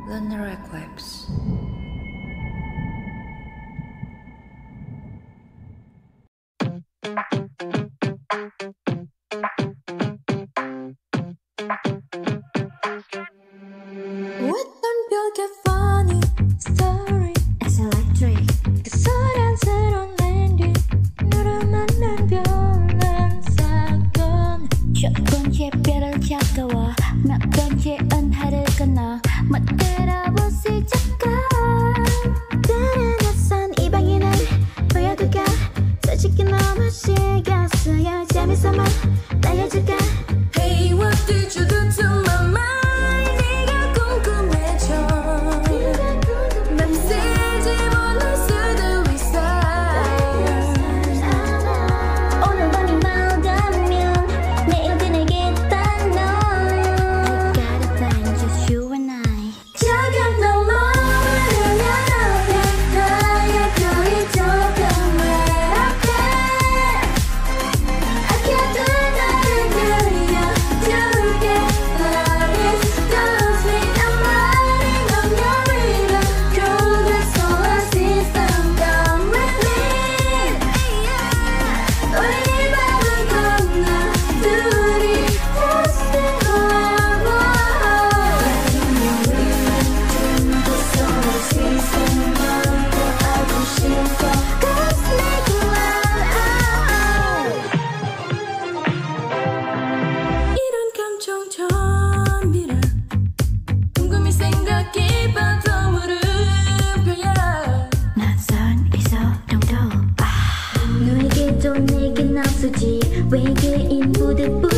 Lunar eclipse. 어떤 별게 funny story It's electric 그 소란스러운 랜딩 너를 만난 별난 사건 첫 번째 별을 차가워 몇 번째 은하를 건너 멋대로 보시 잠깐 다른 낯선 이방인을 보여줄까 솔직히 너무 신경 쓰여 재미삼아 날려줄까 Hey what did you do to my mind 외계인 부득